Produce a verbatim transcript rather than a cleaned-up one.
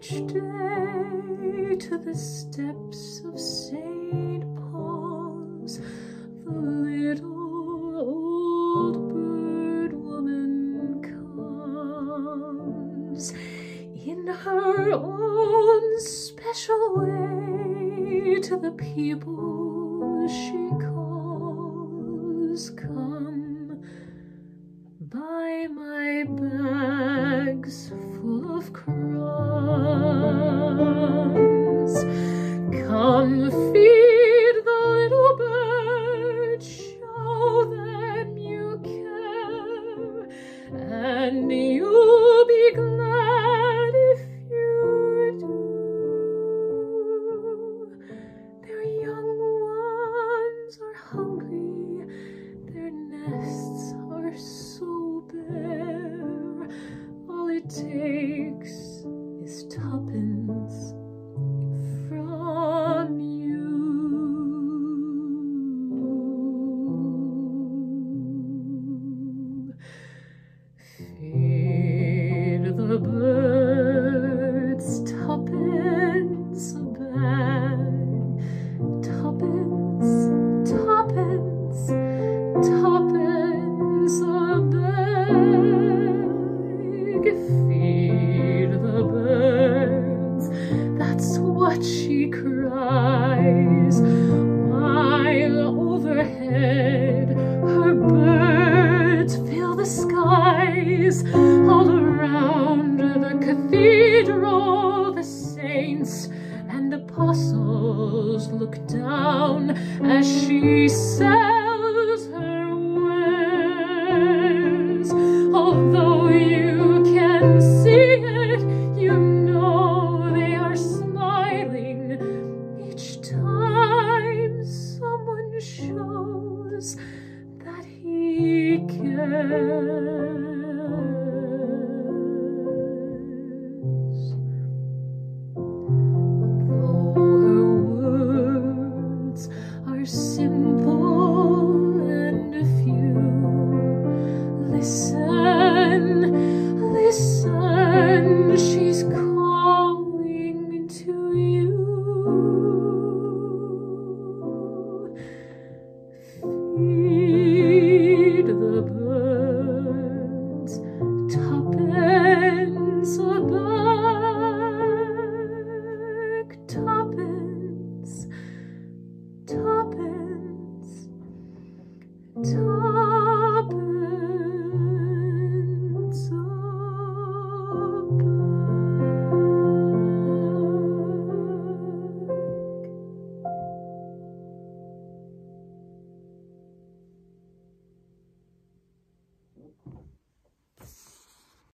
each day to the steps of Saint Paul's, the little old bird woman comes in her own special way to the people she calls. Come, buy my bags full of crumbs. Come, feed the little birds, show them you care, and you'll be glad if you do. Their young ones are hungry, their nests are so bare. All it takes is tuppence from you. Feed the birds, tuppence a bag, tuppence, tuppence, tuppence a bag. Feed the birds, that's what she cries, while overhead her birds fill the skies. All around the cathedral the saints and apostles look down as she says,